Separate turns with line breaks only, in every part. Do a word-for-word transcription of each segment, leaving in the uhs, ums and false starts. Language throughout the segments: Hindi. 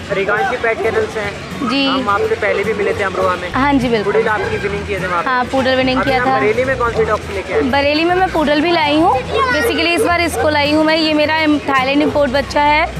रिगांशी पेट केनल से हैं
जी।
हम आपसे पहले भी मिले थे अमरोहा में।
हाँ जी बिल्कुल।
पूडल आपकी विनिंग किए थे वहाँ पे।
हाँ पूडल विनिंग किया था।
बरेली में कौन सी डॉग्स लेके आए?
बरेली में मैं पूडल भी लाई हूँ, बेसिकली इस बार इसको लाई हूँ मैं। ये मेरा थाईलैंड इम्पोर्ट बच्चा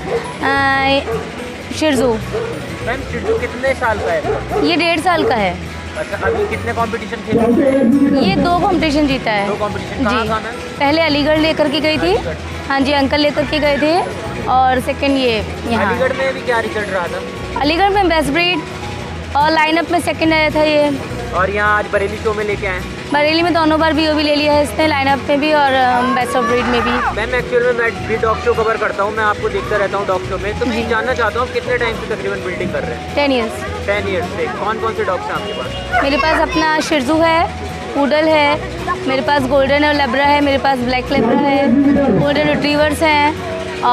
है, शिर्जू।
मैम शिर्जू कितने साल का है?
ये डेढ़ साल का है।
अच्छा, अभी कितने कंपटीशन खेले?
ये दो कंपटीशन जीता है।
दो कंपटीशन
जी।
कहाँ मैम?
पहले अलीगढ़ लेकर के गई थी। हाँ जी, अंकल लेकर के गए थे। और सेकंड ये यहाँ
अलीगढ़ में भी क्या रिजल्ट रहा था?
अलीगढ़ में बेस्ट ब्रीड और लाइनअप में सेकंड आया था ये।
और यहाँ आज बरेली शो में लेके आए?
बरेली में दोनों बार बीओ भी ले लिया है इसने, लाइनअप में भी और बेस्ट ऑफ ब्रीड में भी।
मैम एक्चुअल में मैं भी डॉग शो कवर करता हूँ, मैं आपको देखता रहता हूँ डॉग शो में, तो मैं जानना चाहता हूँ कितने टाइम से तकरीबन बिल्डिंग कर रहे हैं?
Ten years.
टेन ईयर्स से। कौन कौन से डॉग्स हैं आपके पास?
मेरे पास अपना शिर्जू है, पूडल है, मेरे पास गोल्डन और लेब्रा है, मेरे पास ब्लैक लेब्रा है, गोल्डन रिट्रीवर्स हैं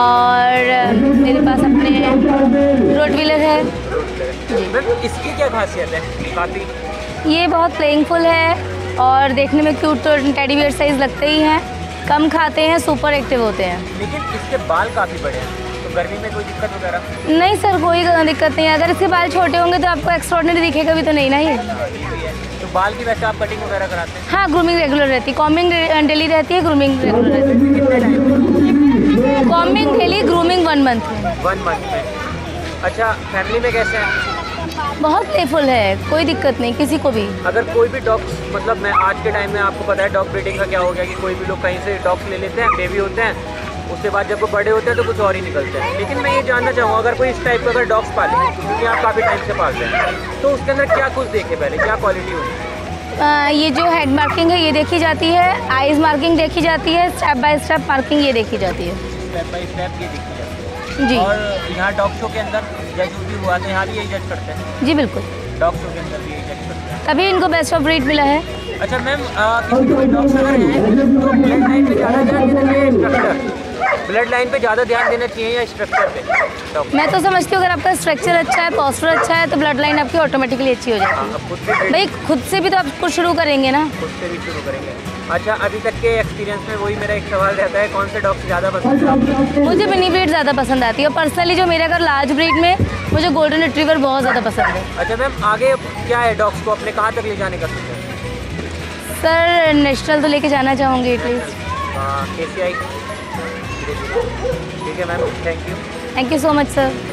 और मेरे पास अपने रोटवीलर है।
मैम इसकी क्या खासियत है? काफ़ी
ये बहुत प्लेइंगफुल है और देखने में क्यूट तो टेडी बियर साइज लगते ही हैं, कम खाते हैं, सुपर एक्टिव होते हैं।
लेकिन इसके बाल काफ़ी बड़े हैं, तो गर्मी में कोई दिक्कत वगैरह?
नहीं सर, कोई दिक्कत नहीं है। अगर इसके बाल छोटे होंगे तो आपको एक्स्ट्रॉर्डिनरी दिखेगा भी तो नहीं ना ये।
तो बाल की वैसे आप कटिंग वगैरह कराते हैं?
हाँ, ग्रूमिंग रेगुलर रहती है, कॉम्बिंग डेली रहती है, ग्रूमिंग रेगुलर रहती है। Combing daily, grooming one month में।
वन मंथ में। अच्छा, फैमिली में कैसे हैं?
बहुत प्लेफुल है, कोई दिक्कत नहीं किसी को भी।
अगर कोई भी डॉग्स, मतलब मैं आज के टाइम में आपको पता है डॉग ब्रीडिंग का क्या हो गया कि कोई भी लोग कहीं से डॉग्स ले लेते हैं, बेबी होते हैं, उसके बाद जब वो बड़े होते हैं तो कुछ और ही निकलते हैं। लेकिन मैं ये जानना चाहूँगा, अगर कोई इस टाइप का अगर डॉग्स पाले, क्योंकि आप काफ़ी टाइम से पालते हैं, तो उसके अंदर क्या कुछ देखे पहले, क्या क्वालिटी होगी?
आ, ये जो हेड मार्किंग है ये देखी जाती है, आईज मार्किंग देखी जाती है, स्टेप बाय स्टेप मार्किंग ये देखी जाती है।
स्टेप बाय स्टेप ये देखी जाती है
जी।
और यहाँ डॉग शो के अंदर जज भी हुआ था, यहाँ भी यही जज करते हैं?
जी बिल्कुल,
डॉग शो के अंदर भी यही जज करते हैं।
तभी इनको बेस्ट ऑफ ब्रीड मिला है।
अच्छा मैम, किसी कोई डॉग्स अगर हैं तो ब्लड लाइन पे ज़्यादा ध्यान देना चाहिए स्ट्रक्चर, ब्लड लाइन पे ज़्यादा ध्यान देना चाहिए या स्ट्रक्चर पे?
मैं तो समझती हूँ अगर आपका स्ट्रक्चर अच्छा है, पॉस्चर अच्छा है, तो ब्लड लाइन आपकी ऑटोमेटिकली अच्छी हो जाती है।
अब खुद से
भाई खुद से भी तो आप कुछ शुरू करेंगे ना।
खुद से भी शुरू करेंगे। अच्छा, अभी तक के एक्सपीरियंस में वही मेरा एक सवाल रहता है, कौन से डॉग्स ज़्यादा पसंद है?
मुझे मिनी ब्रीड ज़्यादा पसंद आती है और पर्सनली जो मेरे अगर लार्ज ब्रीड में मुझे गोल्डन रिट्रीवर बहुत ज़्यादा पसंद है।
अच्छा मैम, आगे क्या है डॉग्स को अपने कहाँ तक ले जाने का सोचा है?
सर नेशनल तो लेके जाना चाहूँगी एटलीस्ट।
के सी आई। ठीक है ma'am, thank you.
Thank you so much sir.